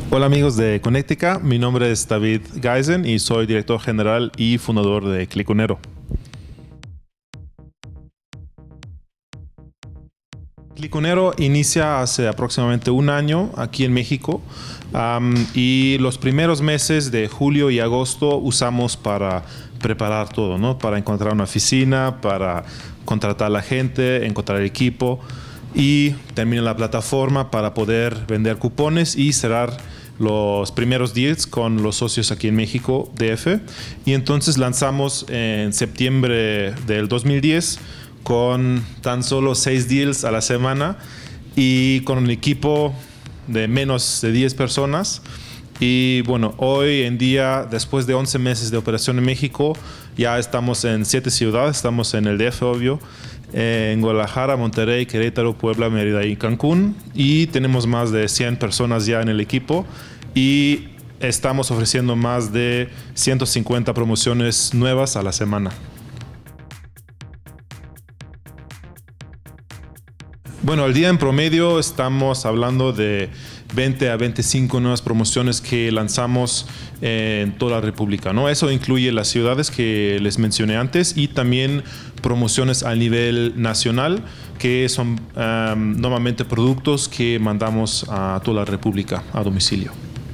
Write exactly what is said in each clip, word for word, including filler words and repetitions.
Hola amigos de Connectica, mi nombre es David Geisen y soy director general y fundador de Cliconero. Cliconero inicia hace aproximadamente un año aquí en México um, y los primeros meses de julio y agosto usamos para preparar todo, ¿no? Para encontrar una oficina, para contratar a la gente, encontrar el equipo y terminar la plataforma para poder vender cupones y cerrar los primeros deals con los socios aquí en México, D F. Y entonces lanzamos en septiembre del dos mil diez con tan solo seis deals a la semana y con un equipo de menos de diez personas. Y bueno, hoy en día, después de once meses de operación en México, ya estamos en siete ciudades. Estamos en el D F, obvio, en Guadalajara, Monterrey, Querétaro, Puebla, Mérida y Cancún. Y tenemos más de cien personas ya en el equipo y estamos ofreciendo más de ciento cincuenta promociones nuevas a la semana. Bueno, al día en promedio estamos hablando de veinte a veinticinco nuevas promociones que lanzamos en toda la República, ¿no? Eso incluye las ciudades que les mencioné antes y también promociones a nivel nacional, que son um, normalmente productos que mandamos a toda la República a domicilio.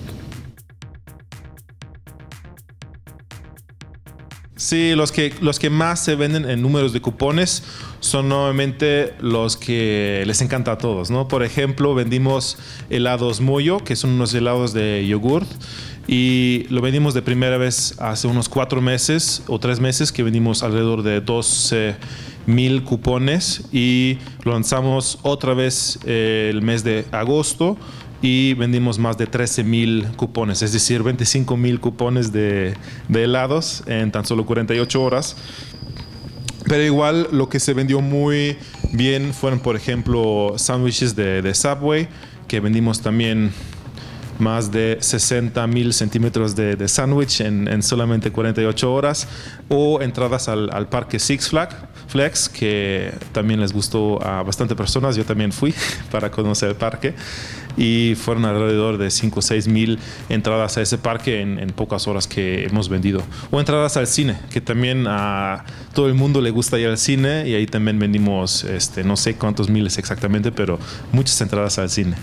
Sí, los que, los que más se venden en números de cupones son normalmente los que les encanta a todos, ¿no? Por ejemplo, vendimos helados Moyo, que son unos helados de yogurt, y lo vendimos de primera vez hace unos cuatro meses o tres meses, que vendimos alrededor de doce mil cupones y lo lanzamos otra vez eh, el mes de agosto y vendimos más de trece mil cupones, es decir, veinticinco mil cupones de, de helados en tan solo cuarenta y ocho horas. Pero igual lo que se vendió muy bien fueron, por ejemplo, sándwiches de, de Subway, que vendimos también más de sesenta mil centímetros de, de sándwich en, en solamente cuarenta y ocho horas, o entradas al, al parque Six Flags, que también les gustó a bastante personas. Yo también fui para conocer el parque y fueron alrededor de cinco o seis mil entradas a ese parque en, en pocas horas que hemos vendido. O entradas al cine, que también a todo el mundo le gusta ir al cine, y ahí también vendimos este, no sé cuántos miles exactamente, pero muchas entradas al cine.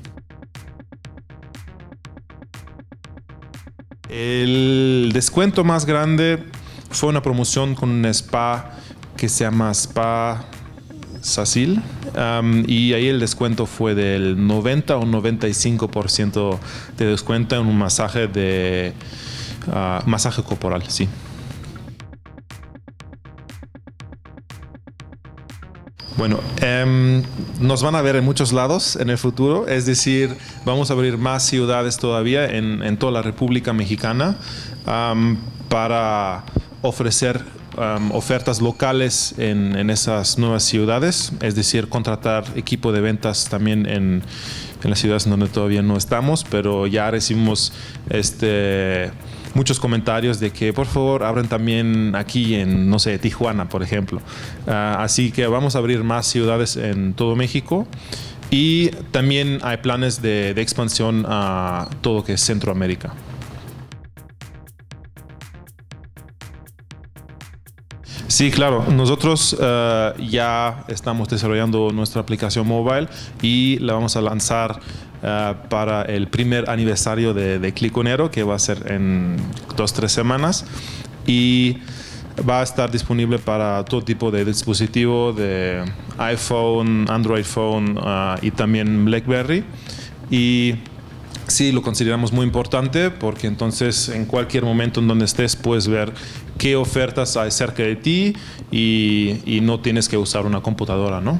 El descuento más grande fue una promoción con un spa que se llama Spa Sacil, um, y ahí el descuento fue del noventa o noventa y cinco por ciento de descuento en un masaje de uh, masaje corporal, sí. Bueno, um, nos van a ver en muchos lados en el futuro, es decir, vamos a abrir más ciudades todavía en, en toda la República Mexicana um, para ofrecer um, ofertas locales en, en esas nuevas ciudades, es decir, contratar equipo de ventas también en, en las ciudades donde todavía no estamos, pero ya recibimos este... muchos comentarios de que por favor abran también aquí en, no sé, Tijuana, por ejemplo. Uh, así que vamos a abrir más ciudades en todo México y también hay planes de, de expansión a todo lo que es Centroamérica. Sí, claro. Nosotros uh, ya estamos desarrollando nuestra aplicación móvil y la vamos a lanzar uh, para el primer aniversario de, de Cliconero, que va a ser en dos, tres semanas. Y va a estar disponible para todo tipo de dispositivo, de iPhone, Android Phone uh, y también BlackBerry. Y sí, lo consideramos muy importante porque entonces en cualquier momento en donde estés puedes ver qué ofertas hay cerca de ti y, y no tienes que usar una computadora, ¿no?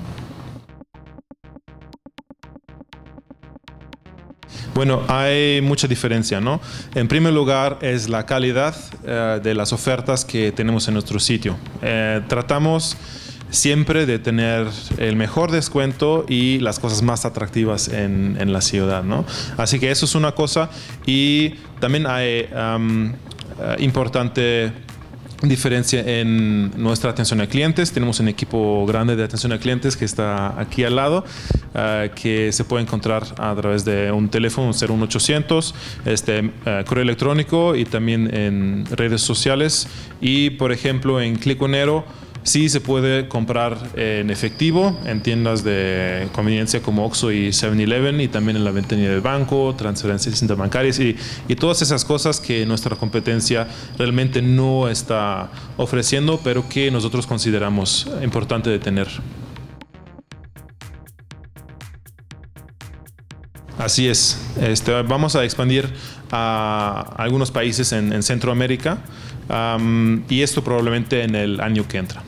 Bueno, hay mucha diferencia, ¿no? En primer lugar es la calidad eh, de las ofertas que tenemos en nuestro sitio. Eh, tratamos siempre de tener el mejor descuento y las cosas más atractivas en, en la ciudad, ¿no? Así que eso es una cosa. Y también hay um, uh, importante diferencia en nuestra atención a clientes. Tenemos un equipo grande de atención a clientes que está aquí al lado, uh, que se puede encontrar a través de un teléfono cero uno ochocientos, este, uh, correo electrónico y también en redes sociales. Y por ejemplo en Cliconero sí se puede comprar en efectivo en tiendas de conveniencia como Oxxo y seven eleven, y también en la ventanilla del banco, transferencias interbancarias y, y todas esas cosas que nuestra competencia realmente no está ofreciendo, pero que nosotros consideramos importante de tener. Así es. Este, vamos a expandir a algunos países en, en Centroamérica, um, y esto probablemente en el año que entra.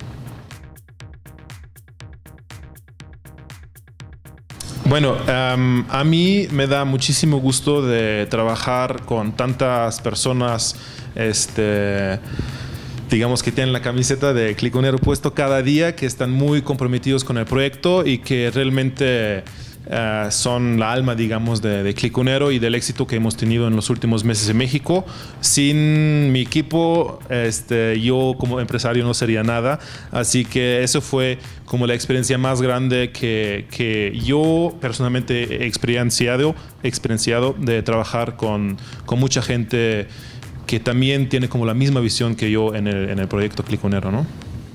Bueno, um, a mí me da muchísimo gusto de trabajar con tantas personas, este, digamos que tienen la camiseta de Cliconero puesto cada día, que están muy comprometidos con el proyecto y que realmente Uh, son la alma, digamos, de, de Cliconero y del éxito que hemos tenido en los últimos meses en México. Sin mi equipo, este, yo como empresario no sería nada. Así que eso fue como la experiencia más grande que, que yo personalmente he experienciado, experienciado de trabajar con, con mucha gente que también tiene como la misma visión que yo en el, en el proyecto Cliconero, ¿no?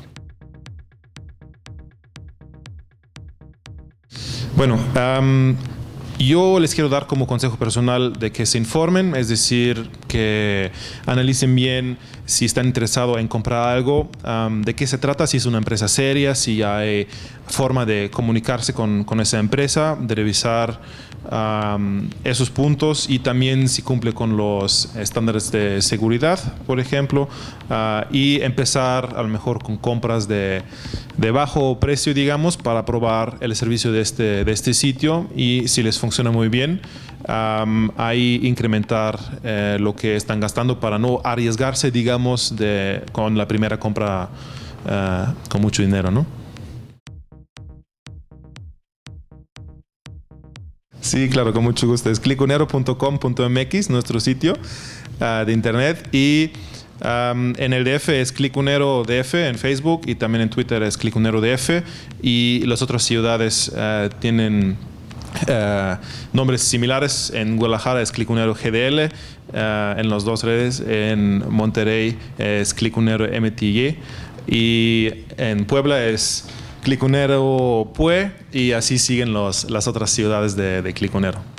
Bueno, um, yo les quiero dar como consejo personal de que se informen, es decir, que analicen bien si están interesados en comprar algo, um, de qué se trata, si es una empresa seria, si hay forma de comunicarse con, con esa empresa, de revisar um, esos puntos y también si cumple con los estándares de seguridad, por ejemplo, uh, y empezar a lo mejor con compras de, de bajo precio, digamos, para probar el servicio de este, de este sitio, y si les funciona muy bien, um, ahí incrementar eh, lo que están gastando para no arriesgarse, digamos, de, con la primera compra uh, con mucho dinero, ¿no? Sí, claro, con mucho gusto. Es cliconero punto com punto m x, nuestro sitio uh, de internet, y um, en el D F es Cliconero D F en Facebook, y también en Twitter es Cliconero D F, y las otras ciudades uh, tienen uh, nombres similares. En Guadalajara es Cliconero G D L, uh, en las dos redes. En Monterrey es Cliconero M T Y, y en Puebla es Cliconero Pue, y así siguen los, las otras ciudades de, de Cliconero.